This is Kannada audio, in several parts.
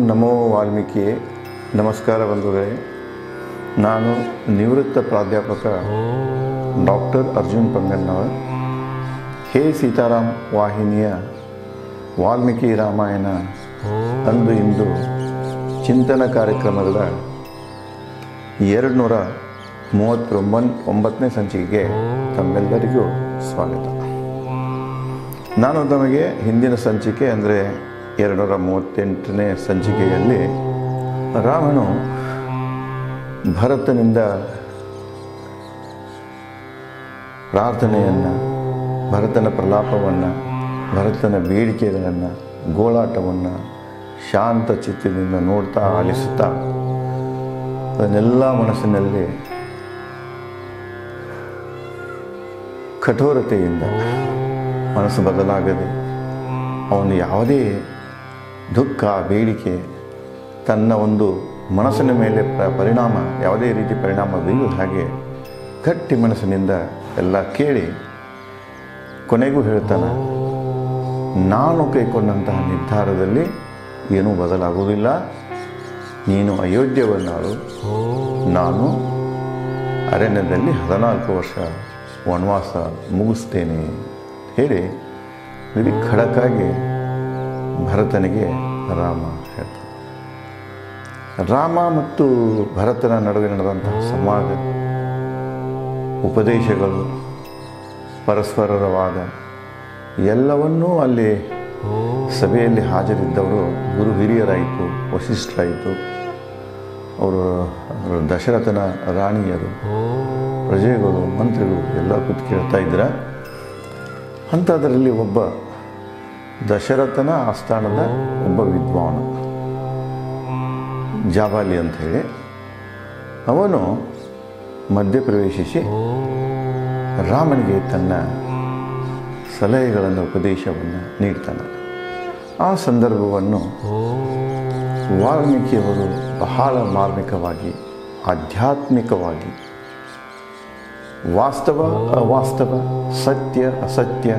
ನಮೋ ವಾಲ್ಮೀಕಿಯೇ. ನಮಸ್ಕಾರ ಬಂಧುಗಳೇ. ನಾನು ನಿವೃತ್ತ ಪ್ರಾಧ್ಯಾಪಕ ಡಾಕ್ಟರ್ ಅರ್ಜುನ್ ಪಂಗನ್ನವರ್. ಹೇ ಸೀತಾರಾಮ್ ವಾಹಿನಿಯ ವಾಲ್ಮೀಕಿ ರಾಮಾಯಣ ಅಂದು ಇಂದು ಚಿಂತನ ಕಾರ್ಯಕ್ರಮದ 239ನೇ ಸಂಚಿಕೆಗೆ ತಮ್ಮೆಲ್ಲರಿಗೂ ಸ್ವಾಗತ. ನಾನು ತಮಗೆ ಹಿಂದಿನ ಸಂಚಿಕೆ ಅಂದರೆ 238ನೇ ಸಂಚಿಕೆಯಲ್ಲಿ ರಾಮನು ಭರತನಿಂದ ಪ್ರಾರ್ಥನೆಯನ್ನು, ಭರತನ ಪ್ರಲಾಪವನ್ನು, ಭರತನ ಬೇಡಿಕೆಗಳನ್ನು, ಗೋಳಾಟವನ್ನು ಶಾಂತ ಚಿತ್ತದಿಂದ ನೋಡ್ತಾ ಆಲಿಸುತ್ತಾ ಅದನ್ನೆಲ್ಲ ಮನಸ್ಸಿನಲ್ಲಿ ಕಠೋರತೆಯಿಂದ ಮನಸ್ಸು ಬದಲಾಗದೆ ಅವನು ಯಾವುದೇ ದುಃಖ ಬೇಡಿಕೆ ತನ್ನ ಒಂದು ಮನಸ್ಸಿನ ಮೇಲೆ ಪರಿಣಾಮ ಯಾವುದೇ ರೀತಿ ಪರಿಣಾಮ ಬೀಳದ ಹಾಗೆ ಗಟ್ಟಿ ಮನಸ್ಸಿನಿಂದ ಎಲ್ಲ ಕೇಳಿ ಕೊನೆಗೂ ಹೇಳ್ತಾನೆ, ನಾನು ಕೈಕೊಂಡಂತಹ ನಿರ್ಧಾರದಲ್ಲಿ ಏನೂ ಬದಲಾಗುವುದಿಲ್ಲ. ನೀನು ಅಯೋಧ್ಯೆಯನ್ನಾಳು, ನಾನು ಅರಣ್ಯದಲ್ಲಿ 14 ವರ್ಷ ವನವಾಸ ಮುಗಿಸ್ತೇನೆ ಹೇಳಿ ಇಲ್ಲಿ ಖಡಕ್ಕಾಗಿ ಭರತನಿಗೆ ರಾಮ ಹೇಳ್ತಾನೆ. ರಾಮ ಮತ್ತು ಭರತನ ನಡುವೆ ನಡೆದಂತಹ ಸಂವಾದ, ಉಪದೇಶಗಳು, ಪರಸ್ಪರರ ವಾದ ಎಲ್ಲವನ್ನೂ ಅಲ್ಲಿ ಸಭೆಯಲ್ಲಿ ಹಾಜರಿದ್ದವರು ಗುರು ಹಿರಿಯರಾಯಿತು, ವಸಿಷ್ಠರಾಯಿತು, ಅವರು ದಶರಥನ ರಾಣಿಯರು, ಪ್ರಜೆಗಳು, ಮಂತ್ರಿಗಳು ಎಲ್ಲ ಕೂತು ಕೇಳ್ತಾ ಇದ್ರ. ಅಂಥದ್ರಲ್ಲಿ ಒಬ್ಬ ದಶರಥನ ಆಸ್ಥಾನದ ಒಬ್ಬ ವಿದ್ವಾನ ಜಾಬಾಲಿ ಅಂಥೇಳಿ ಅವನು ಮಧ್ಯಪ್ರವೇಶಿಸಿ ರಾಮನಿಗೆ ತನ್ನ ಸಲಹೆಗಳನ್ನು, ಉಪದೇಶವನ್ನು ನೀಡ್ತಾನೆ. ಆ ಸಂದರ್ಭವನ್ನು ವಾಲ್ಮೀಕಿಯವರು ಬಹಳ ಮಾರ್ಮಿಕವಾಗಿ, ಆಧ್ಯಾತ್ಮಿಕವಾಗಿ, ವಾಸ್ತವ ಅವಾಸ್ತವ, ಸತ್ಯ ಅಸತ್ಯ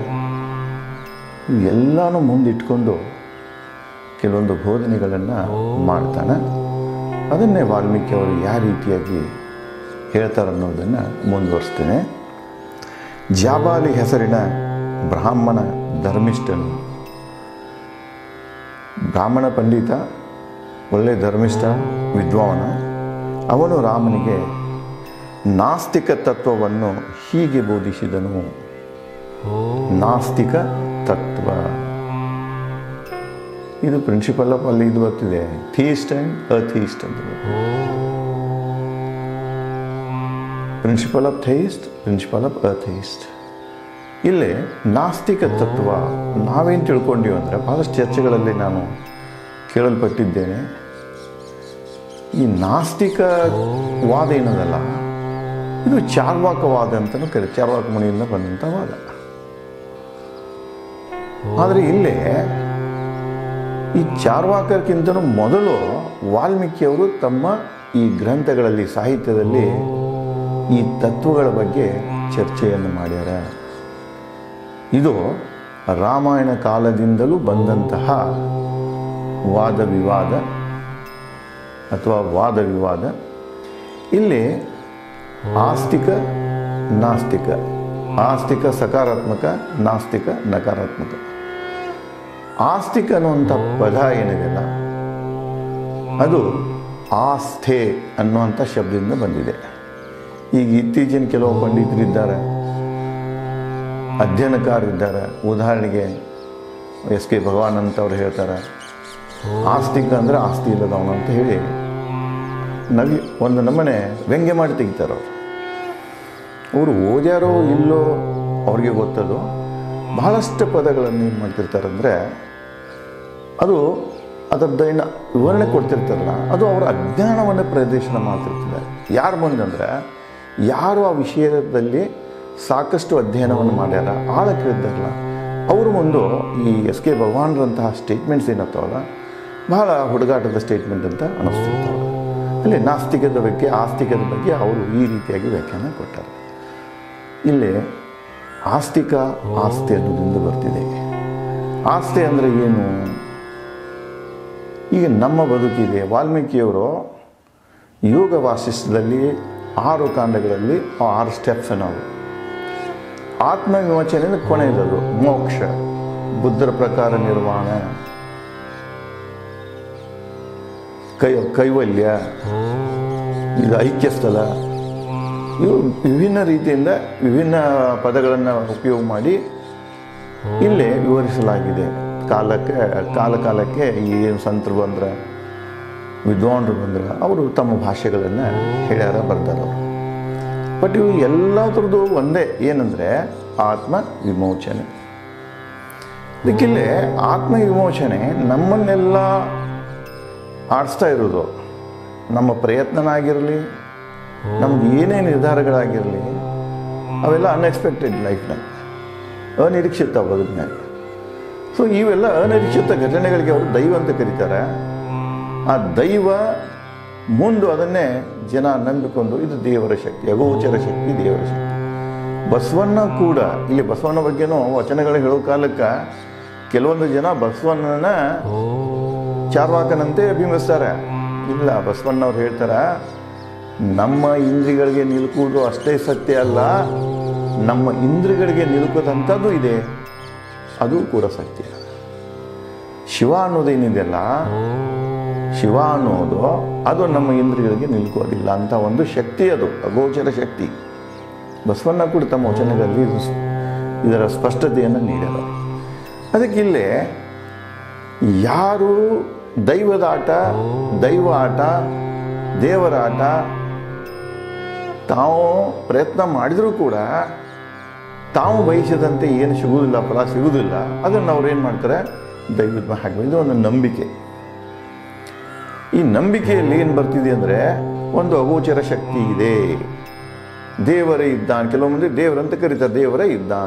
ಎಲ್ಲನೂ ಮುಂದಿಟ್ಕೊಂಡು ಕೆಲವೊಂದು ಬೋಧನೆಗಳನ್ನು ಮಾಡ್ತಾನೆ. ಅದನ್ನೇ ವಾಲ್ಮೀಕಿಯವರು ಯಾವ ರೀತಿಯಾಗಿ ಹೇಳ್ತಾರೆ ಅನ್ನೋದನ್ನು ಮುಂದುವರಿಸ್ತೇನೆ. ಜಾಬಾಲಿ ಹೆಸರಿನ ಬ್ರಾಹ್ಮಣ ಧರ್ಮಿಷ್ಠನು, ಬ್ರಾಹ್ಮಣ ಪಂಡಿತ, ಒಳ್ಳೆಯ ಧರ್ಮಿಷ್ಠ, ವಿದ್ವಾನ. ಅವನು ರಾಮನಿಗೆ ನಾಸ್ತಿಕ ತತ್ವವನ್ನು ಹೀಗೆ ಬೋಧಿಸಿದನು. ನಾಸ್ತಿಕ ತತ್ವ ಇದು ಪ್ರಿನ್ಸಿಪಲ್ ಆಫ್ ಅಲ್ಲಿ ಇದು ಬರ್ತಿದೆ, ಥೀಸ್ಟ್ ಆ್ಯಂಡ್ ಅಥೀಸ್ಟ್ ಅಂತ. Principle of theist, principle of atheist. ಇಲ್ಲಿ ನಾಸ್ತಿಕ ತತ್ವ ನಾವೇನು ತಿಳ್ಕೊಂಡಿವಿ ಅಂದರೆ, ಭಾಳಷ್ಟು ಚರ್ಚೆಗಳಲ್ಲಿ ನಾನು ಕೇಳಲ್ಪಟ್ಟಿದ್ದೇನೆ. ಈ ನಾಸ್ತಿಕ ವಾದ ಏನದಲ್ಲ, ಇದು ಚಾರ್ವಾಕವಾದ ಅಂತಲೂ ಚಾರ್ವಾಕ ಮುನಿಯಿಂದ ಬಂದಂಥ ವಾದ. ಆದರೆ ಇಲ್ಲೇ ಈ ಚಾರ್ವಾಕಕ್ಕಿಂತಲೂ ಮೊದಲು ವಾಲ್ಮೀಕಿಯವರು ತಮ್ಮ ಈ ಗ್ರಂಥಗಳಲ್ಲಿ, ಸಾಹಿತ್ಯದಲ್ಲಿ ಈ ತತ್ವಗಳ ಬಗ್ಗೆ ಚರ್ಚೆಯನ್ನು ಮಾಡ್ಯಾರ. ಇದು ರಾಮಾಯಣ ಕಾಲದಿಂದಲೂ ಬಂದಂತಹ ವಾದ ವಿವಾದ ಅಥವಾ ವಾದ ವಿವಾದ. ಇಲ್ಲಿ ಆಸ್ತಿಕ ನಾಸ್ತಿಕ, ಆಸ್ತಿಕ ಸಕಾರಾತ್ಮಕ, ನಾಸ್ತಿಕ ನಕಾರಾತ್ಮಕ. ಆಸ್ತಿಕ ಅನ್ನುವಂಥ ಪದ ಏನಿದೆಯಲ್ಲ, ಅದು ಆಸ್ಥೆ ಅನ್ನುವಂಥ ಶಬ್ದದಿಂದ ಬಂದಿದೆ. ಈಗ ಇತ್ತೀಚಿನ ಕೆಲವು ಪಂಡಿತರಿದ್ದಾರೆ, ಅಧ್ಯಯನಕಾರರಿದ್ದಾರೆ. ಉದಾಹರಣೆಗೆ ಎಸ್ ಕೆ ಭಗವಾನ್ ಅಂತವ್ರು ಹೇಳ್ತಾರೆ, ಆಸ್ತಿಕ ಅಂದರೆ ಆಸ್ತಿ ಇಲ್ಲದವನು ಅಂತ ಹೇಳಿ ಒಂದು ನಮ್ಮನೆ ವ್ಯಂಗ್ಯ ಮಾಡಿ ತೆಗಿತಾರೆ. ಅವರು ಓದ್ಯಾರೋ ಇಲ್ಲೋ ಅವ್ರಿಗೆ ಗೊತ್ತದು. ಬಹಳಷ್ಟು ಪದಗಳನ್ನು ಏನು ಮಾಡ್ತಿರ್ತಾರೆ ಅಂದರೆ, ಅದು ಅದರದ್ದೇನು ವಿವರಣೆ ಕೊಡ್ತಿರ್ತಾರಲ್ಲ, ಅದು ಅವರ ಅಜ್ಞಾನವನ್ನು ಪ್ರದರ್ಶನ ಮಾಡ್ತಿರ್ತಾರೆ. ಯಾರು ಬಂದಂದರೆ, ಯಾರು ಆ ವಿಷಯದಲ್ಲಿ ಸಾಕಷ್ಟು ಅಧ್ಯಯನವನ್ನು ಮಾಡ್ಯಾರ, ಆಳಕ್ಕಿದ್ದಾರಲ್ಲ, ಅವರು ಮುಂದೆ ಈ ಎಸ್ ಕೆ ಭಗವಾನ್ರಂತಹ ಸ್ಟೇಟ್ಮೆಂಟ್ಸ್ ಏನಾಗ್ತಾವಲ್ಲ, ಬಹಳ ಹುಡುಗಾಟದ ಸ್ಟೇಟ್ಮೆಂಟ್ ಅಂತ ಅನ್ನಿಸ್ತಿರ್ತಾವೆ. ಅಲ್ಲಿ ನಾಸ್ತಿಕದ ಬಗ್ಗೆ, ಆಸ್ತಿಕದ ಬಗ್ಗೆ ಅವರು ಈ ರೀತಿಯಾಗಿ ವ್ಯಾಖ್ಯಾನ ಕೊಟ್ಟಾರೆ. ಇಲ್ಲಿ ಆಸ್ತಿಕ ಆಸ್ತಿ ಅನ್ನೋದ್ರಿಂದ ಬರ್ತಿದೆ. ಆಸ್ತಿ ಅಂದರೆ ಏನು? ಈಗ ನಮ್ಮ ಬದುಕಿದೆ. ವಾಲ್ಮೀಕಿಯವರು ಯೋಗ ವಾಸಿಷ್ಠದಲ್ಲಿ 6 ಕಾಂಡಗಳಲ್ಲಿ 6 ಸ್ಟೆಪ್ಸ್ ನಾವು ಆತ್ಮವಿಮೋಚನೆಯಿಂದ ಕೊನೆಯದು ಮೋಕ್ಷ, ಬುದ್ಧರ ಪ್ರಕಾರ ನಿರ್ವಾಣ, ಕೈವಲ್ಯ, ಇದು ಐಕ್ಯ ಸ್ಥಳ. ಇವು ವಿಭಿನ್ನ ರೀತಿಯಿಂದ ವಿಭಿನ್ನ ಪದಗಳನ್ನು ಉಪಯೋಗ ಮಾಡಿ ಇಲ್ಲೇ ವಿವರಿಸಲಾಗಿದೆ. ಕಾಲಕ್ಕೆ ಏನು ಸಂತರು ಬಂದ್ರೆ, ವಿದ್ವಾಂಸರು ಬಂದ್ರೆ ಅವರು ತಮ್ಮ ಭಾಷೆಗಳನ್ನು ಹೇಳ್ಯಾರ, ಬರ್ದಾರ ಅವರು. ಬಟ್ ಇವು ಎಲ್ಲದರದ್ದು ಒಂದೇ, ಏನಂದರೆ ಆತ್ಮ ವಿಮೋಚನೆ. ಅದಕ್ಕಿಲ್ಲೇ ಆತ್ಮ ವಿಮೋಚನೆ ನಮ್ಮನ್ನೆಲ್ಲ ಆಡಿಸ್ತಾ ಇರೋದು. ನಮ್ಮ ಪ್ರಯತ್ನನಾಗಿರಲಿ, ನಮ್ದು ಏನೇ ನಿರ್ಧಾರಗಳಾಗಿರಲಿ, ಅವೆಲ್ಲ ಅನ್ಎಕ್ಸ್ಪೆಕ್ಟೆಡ್ ಲೈಫ್ನಾಗ, ಅನಿರೀಕ್ಷಿತ ಬದುಕಿನಾಗ. ಸೊ ಇವೆಲ್ಲ ಅನಿರೀಕ್ಷಿತ ಘಟನೆಗಳಿಗೆ ಅವರು ದೈವ ಅಂತ ಕರೀತಾರೆ. ಆ ದೈವ ಮುಂದೆ ಅದನ್ನೇ ಜನ ನಂಬಿಕೊಂಡು ಇದು ದೇವರ ಶಕ್ತಿ, ಅಗೋಚರ ಶಕ್ತಿ, ದೇವರ ಶಕ್ತಿ. ಬಸವಣ್ಣ ಕೂಡ, ಇಲ್ಲಿ ಬಸವಣ್ಣ ಬಗ್ಗೆನೂ ವಚನಗಳು ಹೇಳೋ ಕಾಲಕ್ಕೆ ಕೆಲವೊಂದು ಜನ ಬಸವಣ್ಣನ ಚಾರ್ವಾಕನಂತೆ ಅಭಿಮತಿಸ್ತಾರೆ. ಇಲ್ಲ, ಬಸವಣ್ಣವ್ರು ಹೇಳ್ತಾರೆ, ನಮ್ಮ ಇಂದ್ರಿಯಗಳಿಗೆ ನಿಲುಕುವುದು ಅಷ್ಟೇ ಸತ್ಯ ಅಲ್ಲ, ನಮ್ಮ ಇಂದ್ರಿಯಗಳಿಗೆ ನಿಲುಕೋದಂಥದ್ದು ಇದೆ, ಅದು ಕೂಡ ಸತ್ಯ. ಶಿವ ಅನ್ನೋದೇನಿದೆಯಲ್ಲ, ಶಿವ ಅನ್ನೋದು ಅದು ನಮ್ಮ ಇಂದ್ರಿಯಗಳಿಗೆ ನಿಲ್ಕೋದಿಲ್ಲ ಅಂತ ಒಂದು ಶಕ್ತಿ, ಅದು ಅಗೋಚರ ಶಕ್ತಿ. ಬಸವಣ್ಣ ಕೂಡ ತಮ್ಮ ವಚನಗಳಲ್ಲಿ ಇದರ ಸ್ಪಷ್ಟತೆಯನ್ನು ನೀಡ್ಯಾರ. ಅದಕ್ಕಿಲ್ಲೇ ಯಾರು ದೈವದ ಆಟ, ದೈವ ಆಟ, ದೇವರ ಆಟ ತಾವು ಪ್ರಯತ್ನ ಮಾಡಿದರೂ ಕೂಡ ತಾವು ಬಯಸಿದಂತೆ ಏನು ಸಿಗುವುದಿಲ್ಲ, ಫಲ ಸಿಗುವುದಿಲ್ಲ, ಅದನ್ನು ಅವ್ರು ಏನು ಮಾಡ್ತಾರೆ, ದೈವದ ಹಾಕಿ. ಇದು ಒಂದು ನಂಬಿಕೆ. ಈ ನಂಬಿಕೆಯಲ್ಲಿ ಏನು ಬರ್ತಿದೆ ಅಂದರೆ, ಒಂದು ಅಗೋಚರ ಶಕ್ತಿ ಇದೆ, ದೇವರೇ ಇದ್ದಾನೆ. ಕೆಲವು ಮಂದಿ ದೇವರಂತ ಕರೀತಾರೆ, ದೇವರೇ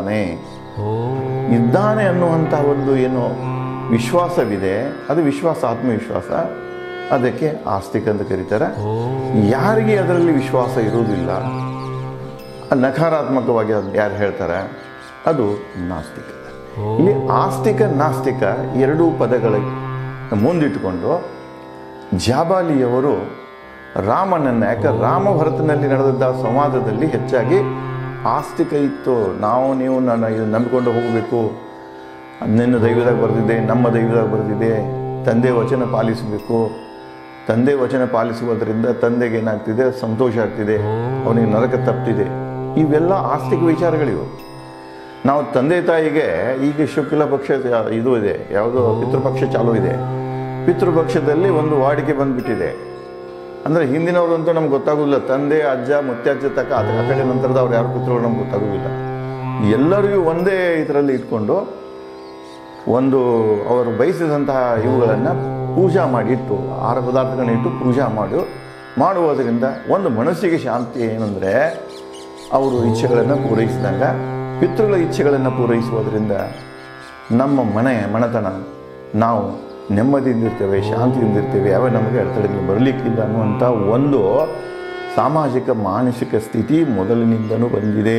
ಇದ್ದಾನೆ ಅನ್ನುವಂಥ ಒಂದು ಏನು ವಿಶ್ವಾಸವಿದೆ, ಅದು ವಿಶ್ವಾಸ, ಆತ್ಮವಿಶ್ವಾಸ. ಅದಕ್ಕೆ ಆಸ್ತಿಕ ಅಂತ ಕರೀತಾರೆ. ಯಾರಿಗೆ ಅದರಲ್ಲಿ ವಿಶ್ವಾಸ ಇರುವುದಿಲ್ಲ, ನಕಾರಾತ್ಮಕವಾಗಿ ಯಾರು ಹೇಳ್ತಾರೆ, ಅದು ನಾಸ್ತಿಕ. ಇಲ್ಲಿ ಆಸ್ತಿಕ ನಾಸ್ತಿಕ ಎರಡೂ ಪದಗಳ ಮುಂದಿಟ್ಟುಕೊಂಡು ಜಾಬಾಲಿಯವರು ರಾಮನನ್ನು, ಯಾಕೆ ರಾಮಭರತನಲ್ಲಿ ನಡೆದ ಸಂವಾದದಲ್ಲಿ ಹೆಚ್ಚಾಗಿ ಆಸ್ತಿಕ ಇತ್ತು. ನೀವು ನನ್ನ ಇದು ನಂಬಿಕೊಂಡು ಹೋಗಬೇಕು, ನಿನ್ನ ದೈವದಾಗ ಬರೆದಿದೆ, ನಮ್ಮ ದೈವದಾಗ ಬರೆದಿದೆ, ತಂದೆ ವಚನ ಪಾಲಿಸಬೇಕು, ತಂದೆ ವಚನ ಪಾಲಿಸುವುದರಿಂದ ತಂದೆಗೆ ಏನಾಗ್ತಿದೆ, ಸಂತೋಷ ಆಗ್ತಿದೆ, ಅವನಿಗೆ ನರಕ ತಪ್ಪಿದೆ. ಇವೆಲ್ಲ ಆಸ್ತಿಕ ವಿಚಾರಗಳಿವು. ನಾವು ತಂದೆ ತಾಯಿಗೆ ಈಗ ಶುಕ್ಲ ಪಕ್ಷ ಇದು ಇದೆ, ಯಾವುದೋ ಪಿತೃಪಕ್ಷ ಚಾಲೂ ಇದೆ. ಪಿತೃಪಕ್ಷದಲ್ಲಿ ಒಂದು ವಾಡಿಕೆ ಬಂದುಬಿಟ್ಟಿದೆ. ಅಂದರೆ ಹಿಂದಿನವರು ಅಂತೂ ನಮ್ಗೆ ಗೊತ್ತಾಗೋದಿಲ್ಲ, ತಂದೆ ಅಜ್ಜ ಮುತ್ತಜ್ಜ ತಕ್ಕ ಆ ಕಡೆ ನಂತರದ ಅವ್ರು ಯಾರು ಪಿತೃಗಳು ನಮ್ಗೆ ಗೊತ್ತಾಗೋದಿಲ್ಲ. ಎಲ್ಲರಿಗೂ ಒಂದೇ ಇದರಲ್ಲಿ ಇಟ್ಕೊಂಡು ಒಂದು ಅವರು ಬಯಸಿದಂತಹ ಇವುಗಳನ್ನು ಪೂಜಾ ಮಾಡಿ ಇಟ್ಟು, ಆಹಾರ ಪದಾರ್ಥಗಳನ್ನ ಇಟ್ಟು ಪೂಜಾ ಮಾಡುವುದರಿಂದ ಒಂದು ಮನಸ್ಸಿಗೆ ಶಾಂತಿ. ಏನಂದರೆ ಅವರು ಇಚ್ಛೆಗಳನ್ನು ಪೂರೈಸಿದಾಗ, ಪಿತೃಗಳ ಇಚ್ಛೆಗಳನ್ನು ಪೂರೈಸುವುದರಿಂದ ನಮ್ಮ ಮನೆತನ ನಾವು ನೆಮ್ಮದಿಯಿಂದಿರ್ತೇವೆ, ಶಾಂತಿಯಿಂದಿರ್ತೇವೆ, ಯಾವ ನಮಗೆ ಅಡೆತಡೆಗಳು ಬರಲಿಕ್ಕಿಲ್ಲ ಅನ್ನುವಂಥ ಒಂದು ಸಾಮಾಜಿಕ ಮಾನಸಿಕ ಸ್ಥಿತಿ ಮೊದಲಿನಿಂದನೂ ಬಂದಿದೆ.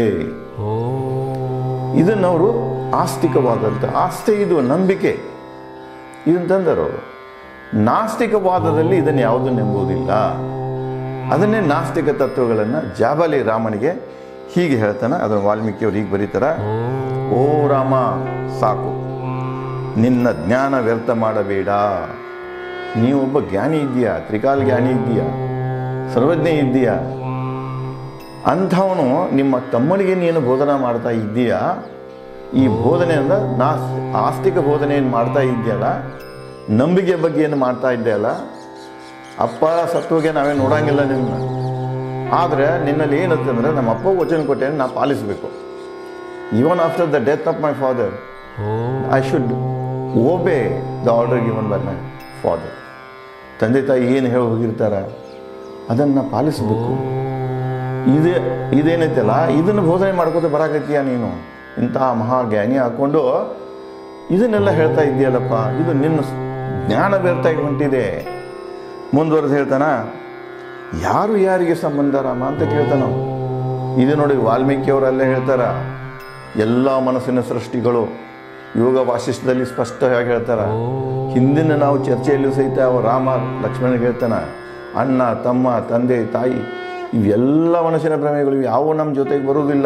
ಇದನ್ನವರು ಆಸ್ತಿಕವಾದಂಥ ಆಸ್ತಿ, ಇದು ನಂಬಿಕೆ ಇದಂತಂದರು. ನಾಸ್ತಿಕವಾದದಲ್ಲಿ ಇದನ್ನು ಯಾವುದನ್ನು ಎಂಬುವುದಿಲ್ಲ. ಅದನ್ನೇ ನಾಸ್ತಿಕ ತತ್ವಗಳನ್ನು ಜಾಬಾಲಿ ರಾಮನಿಗೆ ಹೀಗೆ ಹೇಳ್ತಾನೆ. ಅದನ್ನು ವಾಲ್ಮೀಕಿಯವರು ಹೀಗೆ ಬರೀತಾರೆ, ಓ ರಾಮ, ಸಾಕು, ನಿನ್ನ ಜ್ಞಾನ ವ್ಯರ್ಥ ಮಾಡಬೇಡ. ನೀವೊಬ್ಬ ಜ್ಞಾನಿ ಇದ್ದೀಯಾ, ತ್ರಿಕಾಲ ಜ್ಞಾನಿ ಇದ್ದೀಯಾ, ಸರ್ವಜ್ಞ ಇದ್ದೀಯಾ. ಅಂಥವನು ನಿಮ್ಮ ತಮ್ಮನಿಗೆ ನೀನು ಬೋಧನೆ ಮಾಡ್ತಾ ಇದ್ದೀಯಾ. ಈ ಬೋಧನೆಯಿಂದ ಆಸ್ತಿಕ ಬೋಧನೆಯನ್ನು ಮಾಡ್ತಾ ಇದೆಯಲ್ಲ, ನಂಬಿಕೆ ಬಗ್ಗೆ ಏನು ಮಾಡ್ತಾ ಇದ್ದೆಯಲ್ಲ, ಅಪ್ಪ ಸತ್ತೋಗೆ ನಾವೇ ನೋಡಂಗಿಲ್ಲ ನಿನ್ನ. ಆದರೆ ನಿನ್ನಲ್ಲಿ ಏನಂತಂದರೆ, ನಮ್ಮ ಅಪ್ಪ ವಚನ ಕೊಟ್ಟೆ ನಾ ಪಾಲಿಸಬೇಕು. Even after the death of my father I should obey the order given by my father. ತಂದೆ ತಾಯಿ ಏನು ಹೇಳಿ ಹೋಗಿರ್ತಾರೆ ಅದನ್ನು ಪಾಲಿಸಬೇಕು. ಇದೇನೈತಲ್ಲ, ಇದನ್ನು ಬೋಧನೆ ಮಾಡ್ಕೋತ ಬರಾಕತ್ತೀಯ ನೀನು. ಇಂತಹ ಮಹಾಜ್ಞಾನಿ ಹಾಕ್ಕೊಂಡು ಇದನ್ನೆಲ್ಲ ಹೇಳ್ತಾ ಇದ್ದೀಯಲ್ಲಪ್ಪ, ಇದು ನಿನ್ನ ಜ್ಞಾನ ವ್ಯರ್ಥ ಹೊಂಟಿದೆ. ಮುಂದುವರೆದು ಹೇಳ್ತಾನ, ಯಾರು ಯಾರಿಗೆ ಸಂಬಂಧ ರಾಮ ಅಂತ ಕೇಳ್ತಾನ. ಇದು ನೋಡಿ ವಾಲ್ಮೀಕಿಯವರಲ್ಲೇ ಹೇಳ್ತಾರ, ಎಲ್ಲ ಮನಸ್ಸಿನ ಸೃಷ್ಟಿಗಳು ಯೋಗ ವಾಸಿಷ್ಠದಲ್ಲಿ ಸ್ಪಷ್ಟವಾಗಿ ಹೇಳ್ತಾರೆ. ಹಿಂದಿನ ನಾವು ಚರ್ಚೆಯಲ್ಲೂ ಸಹಿತ ರಾಮ ಲಕ್ಷ್ಮಣನಿಗೆ ಹೇಳ್ತಾನೆ, ಅಣ್ಣ ತಮ್ಮ ತಂದೆ ತಾಯಿ ಇವೆಲ್ಲ ಮನಸ್ಸಿನ ಭ್ರಮೆಗಳು ಯಾವುವು ನಮ್ಮ ಜೊತೆಗೆ ಬರುವುದಿಲ್ಲ,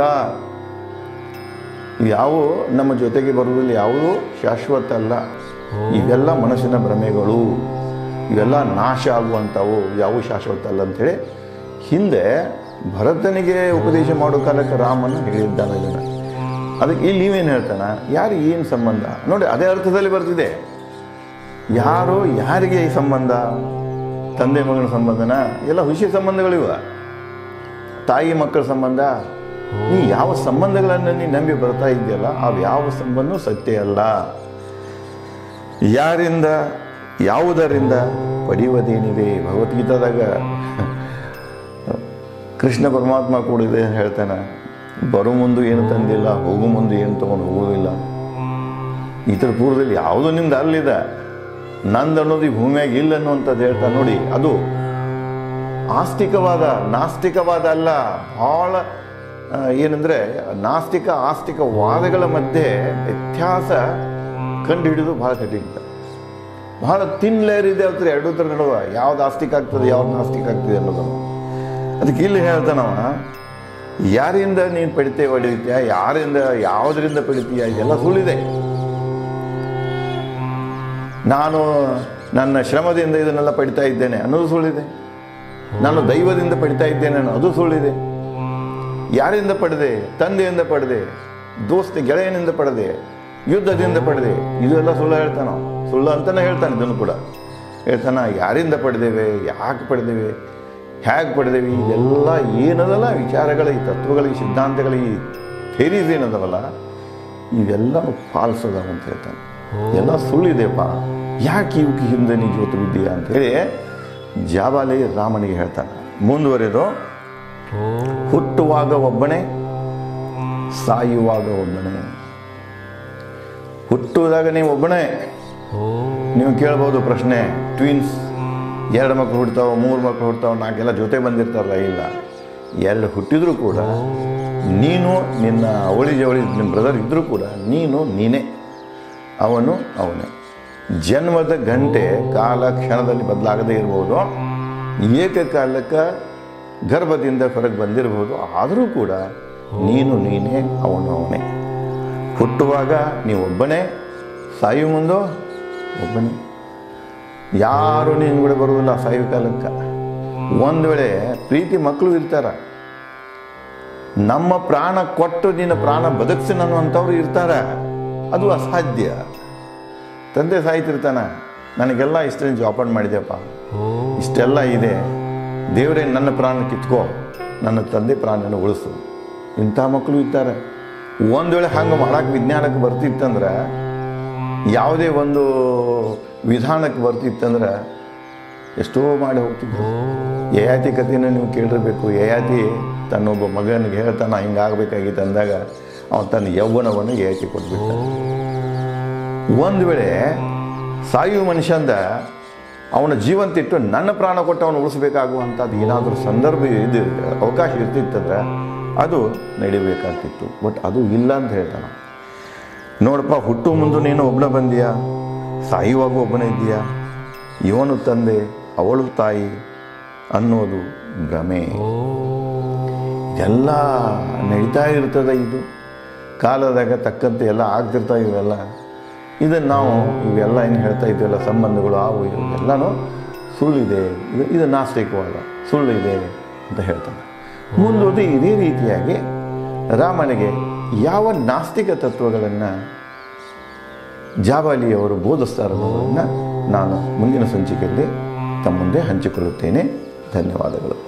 ಯಾವುವು ನಮ್ಮ ಜೊತೆಗೆ ಬರುವುದಿಲ್ಲ, ಯಾವುದೂ ಶಾಶ್ವತ ಅಲ್ಲ, ಇವೆಲ್ಲ ಮನಸ್ಸಿನ ಭ್ರಮೆಗಳು, ಇವೆಲ್ಲ ನಾಶ ಆಗುವಂಥವು, ಯಾವುವು ಶಾಶ್ವತ ಅಲ್ಲ ಅಂಥೇಳಿ ಹಿಂದೆ ಭರತನಿಗೆ ಉಪದೇಶ ಮಾಡೋ ಕಾಲಕ್ಕೆ ರಾಮನ ಹೇಳಿದ್ದಾನೆ ಇದನ್ನು. ಅದಕ್ಕೆ ಇಲ್ಲಿ ನೀವೇನು ಹೇಳ್ತಾನೆ, ಯಾರಿಗೆ ಏನು ಸಂಬಂಧ ನೋಡಿ, ಅದೇ ಅರ್ಥದಲ್ಲಿ ಬರ್ತಿದೆ. ಯಾರು ಯಾರಿಗೆ ಈ ಸಂಬಂಧ, ತಂದೆ ಮಗನ ಸಂಬಂಧನ, ಎಲ್ಲ ಹುಷಿ ಸಂಬಂಧಗಳಿವ, ತಾಯಿ ಮಕ್ಕಳ ಸಂಬಂಧ. ನೀ ಯಾವ ಸಂಬಂಧಗಳನ್ನು ನೀ ನಂಬಿ ಬರ್ತಾ ಇದೆಯಲ್ಲ ಅವು ಯಾವ ಸಂಬಂಧ ಸತ್ಯ ಅಲ್ಲ. ಯಾರಿಂದ ಯಾವುದರಿಂದ ಪಡೆಯುವುದೇನಿದೆ. ಭಗವದ್ಗೀತಾದಾಗ ಕೃಷ್ಣ ಪರಮಾತ್ಮ ಕೂಡ ಇದೆ ಹೇಳ್ತಾನೆ, ಬರೋ ಮುಂದೆ ಏನು ತಂದಿಲ್ಲ, ಹೋಗೋ ಮುಂದೆ ಏನು ತೊಗೊಂಡು ಹೋಗೋದಿಲ್ಲ. ಇತರ ಪೂರ್ವದಲ್ಲಿ ಯಾವುದೋ ನಿಂದ ಅಲ್ಲಿದೆ, ನಂದು ಅನ್ನೋದು ಈ ಭೂಮಿಯಾಗ ಇಲ್ಲ ಅನ್ನುವಂಥದ್ದು ಹೇಳ್ತಾನೆ ನೋಡಿ. ಅದು ಆಸ್ತಿಕವಾದ, ನಾಸ್ತಿಕವಾದ ಅಲ್ಲ. ಭಾಳ ಏನಂದರೆ ನಾಸ್ತಿಕ ಆಸ್ತಿಕವಾದಗಳ ಮಧ್ಯೆ ವ್ಯತ್ಯಾಸ ಕಂಡು ಹಿಡಿದು ಭಾಳ ಕಠಿಣ, ಭಾಳ ತಿನ್ ಲೇಯರ್ ಇದೆ ಅಂತಾರೆ ಎರಡೂತರ ನಡುವೆ. ಯಾವ್ದು ಆಸ್ತಿಕ ಆಗ್ತದೆ, ಯಾವ್ದು ನಾಸ್ತಿಕ ಆಗ್ತದೆ ಅನ್ನೋದು. ಅದಕ್ಕೆ ಇಲ್ಲಿ ಹೇಳ್ತಾನವ, ಯಾರಿಂದ ನೀನು ಹೊಡಿತೀಯ, ಯಾರಿಂದ ಯಾವುದರಿಂದ ಪಡಿತೀಯ, ಇದೆಲ್ಲ ಸುಳ್ಳಿದೆ. ನಾನು ನನ್ನ ಶ್ರಮದಿಂದ ಇದನ್ನೆಲ್ಲ ಪಡಿತಾ ಇದ್ದೇನೆ ಅನ್ನೋದು ಸುಳ್ಳಿದೆ. ನಾನು ದೈವದಿಂದ ಪಡಿತಾ ಇದ್ದೇನೆ ಅದು ಸುಳ್ಳಿದೆ. ಯಾರಿಂದ ಪಡೆದೆ, ತಂದೆಯಿಂದ ಪಡೆದೆ, ದೋಸ್ತಿ ಗೆಳೆಯನಿಂದ ಪಡೆದೆ, ಯುದ್ಧದಿಂದ ಪಡೆದೆ, ಇದೆಲ್ಲ ಸುಳ್ಳು ಹೇಳ್ತಾನ. ಸುಳ್ಳು ಅಂತಲೇ ಹೇಳ್ತಾನೆ. ಇದನ್ನು ಕೂಡ ಹೇಳ್ತಾನ, ಯಾರಿಂದ ಪಡೆದೇವೆ, ಯಾಕೆ ಪಡೆದೇವೆ, ಹೇಗೆ ಪಡೆದೇವಿ, ಇದೆಲ್ಲ ಏನದಲ್ಲ ವಿಚಾರಗಳ, ಈ ತತ್ವಗಳ, ಈ ಸಿದ್ಧಾಂತಗಳ, ಈ ಥೇರೀಸ್ ಏನದವಲ್ಲ ಇವೆಲ್ಲ ಫಾಲ್ಸ್ ಅದಾವ ಅಂತ ಹೇಳ್ತಾನೆ. ಎಲ್ಲ ಸುಳ್ಳಿದೆಪ್ಪ, ಯಾಕೆ ಇವಕ್ಕೆ ಹಿಂದೆ ನೀ ಜೋತು ಬಿದ್ದೀಯಾ ಅಂಥೇಳಿ ಜಾಬಾಲಿ ರಾಮನಿಗೆ ಹೇಳ್ತಾನೆ. ಮುಂದುವರೆದು, ಹುಟ್ಟುವಾಗ ಒಬ್ಬನೇ, ಸಾಯುವಾಗ ಒಬ್ಬನೇ. ಹುಟ್ಟುವಾಗ ನೀವು ಒಬ್ಬನೇ. ನೀವು ಕೇಳ್ಬೋದು ಪ್ರಶ್ನೆ, ಟ್ವಿನ್ಸ್ 2 ಮಕ್ಕಳು ಹುಡ್ತಾವೆ, 3 ಮಕ್ಕಳು ಹುಡ್ತಾವೆ, 4 ಎಲ್ಲ ಜೊತೆ ಬಂದಿರ್ತಾರಲ್ಲ. ಇಲ್ಲ, 2 ಹುಟ್ಟಿದ್ರು ಕೂಡ ನೀನು ನಿನ್ನ ಅವಳಿ ಜವಳಿ ನಿಮ್ಮ ಬ್ರದರ್ ಇದ್ದರೂ ಕೂಡ ನೀನು ನೀನೇ, ಅವನು ಅವನೇ. ಜನ್ಮದ ಗಂಟೆ ಕಾಲ ಕ್ಷಣದಲ್ಲಿ ಬದಲಾಗದೇ ಇರ್ಬೋದು, ಏಕಕಾಲಕ್ಕೆ ಗರ್ಭದಿಂದ ಹೊರಗೆ ಬಂದಿರ್ಬೋದು, ಆದರೂ ಕೂಡ ನೀನು ನೀನೇ, ಅವನು ಅವನೇ. ಹುಟ್ಟುವಾಗ ನೀವು ಒಬ್ಬನೇ, ಸಾಯುವ ಮುಂದೋ ಒಬ್ಬನೇ. ಯಾರು ನೀನು ಕೂಡ ಬರುವುದಿಲ್ಲ ಸಾಯುವ ಕಾಲಕ್ಕೆ. ಒಂದು ವೇಳೆ ಪ್ರೀತಿ ಮಕ್ಕಳು ಇರ್ತಾರ, ನಮ್ಮ ಪ್ರಾಣ ಕೊಟ್ಟು ನಿನ್ನ ಪ್ರಾಣ ಬದುಕಿಸಿ ಅನ್ನುವಂಥವ್ರು ಇರ್ತಾರೆ, ಅದು ಅಸಾಧ್ಯ. ತಂದೆ ಸಾಯ್ತಿರ್ತಾನೆ, ನನಗೆಲ್ಲ ಇಷ್ಟೇ ಜೋಪಾನ ಮಾಡಿದೆಪ್ಪ, ಇಷ್ಟೆಲ್ಲ ಇದೆ, ದೇವರೇ ನನ್ನ ಪ್ರಾಣ ಕಿತ್ಕೋ, ನನ್ನ ತಂದೆ ಪ್ರಾಣನ ಉಳಿಸು. ಇಂಥ ಮಕ್ಕಳು ಇರ್ತಾರೆ. ಒಂದು ವೇಳೆ ಹಂಗೆ ಮಾಡೋಕ್ಕೆ ವಿಜ್ಞಾನಕ್ಕೆ ಬರ್ತಿತ್ತಂದ್ರೆ, ಯಾವುದೇ ಒಂದು ವಿಧಾನಕ್ಕೆ ಬರ್ತಿತ್ತಂದ್ರೆ ಎಷ್ಟೋ ಮಾಡಿ ಹೋಗ್ತಿದ್ರು. ಯಯಾತಿ ಕಥೆಯನ್ನು ನೀವು ಕೇಳಿರಬೇಕು. ಯಯಾತಿ ತನ್ನೊಬ್ಬ ಮಗನಿಗೆ ಹೇಳ್ತಾನೆ, ಹಿಂಗಾಗಬೇಕಾಗಿತ್ತು ಅಂದಾಗ ಅವನು ತನ್ನ ಯೌವನವನ್ನು ಯಯಾತಿ ಕೊಟ್ಬಿಟ್ಟ. ಒಂದು ವೇಳೆ ಸಾಯುವ ಮನುಷ್ಯಂದ ಅವನ ಜೀವಂತಿಟ್ಟು ನನ್ನ ಪ್ರಾಣ ಕೊಟ್ಟು ಅವನು ಉಳಿಸ್ಬೇಕಾಗುವಂಥದ್ದು ಏನಾದರೂ ಸಂದರ್ಭ ಇದು ಅವಕಾಶ ಇರ್ತಿತ್ತಂದ್ರೆ ಅದು ನಡಿಬೇಕಾಗ್ತಿತ್ತು. ಬಟ್ ಅದು ಇಲ್ಲ ಅಂತ ಹೇಳ್ತಾನೆ. ನೋಡಪ್ಪ, ಹುಟ್ಟು ಮುಂದೆ ನೀನು ಒಬ್ಬನೇ ಬಂದೀಯಾ, ಸಾಯುವಾಗ ಒಬ್ಬನೇ ಇದ್ದೀಯಾ, ಇವನು ತಂದೆ ಅವಳು ತಾಯಿ ಅನ್ನೋದು ಭ್ರಮೆ. ಇದೆಲ್ಲ ನಡೀತಾ ಇರ್ತದೆ. ಇದು ಕಾಲದಾಗ ತಕ್ಕಂತೆ ಎಲ್ಲ ಆಗ್ತಿರ್ತಾವೆ ಇವೆಲ್ಲ. ಇದನ್ನು ನಾವು ಇವೆಲ್ಲ ಏನು ಹೇಳ್ತಾ ಇದ್ದೀವಲ್ಲ, ಸಂಬಂಧಗಳು ಅವು ಇವು ಎಲ್ಲನೂ ಸುಳ್ಳಿದೆ, ಇದು ನಾಸ್ತಿಕವಾದ ಸುಳ್ಳಿದೆ ಅಂತ ಹೇಳ್ತಾನೆ. ಮುಂದೋದು ಇದೇ ರೀತಿಯಾಗಿ ರಾಮನಿಗೆ ಯಾವ ನಾಸ್ತಿಕ ತತ್ವಗಳನ್ನು ಜಾಬಾಲಿಯವರು ಬೋಧಿಸ್ತಾರೆ ಅನ್ನೋದನ್ನು ನಾನು ಮುಂದಿನ ಸಂಚಿಕೆಯಲ್ಲಿ ತಮ್ಮ ಮುಂದೆ ಹಂಚಿಕೊಳ್ಳುತ್ತೇನೆ. ಧನ್ಯವಾದಗಳು.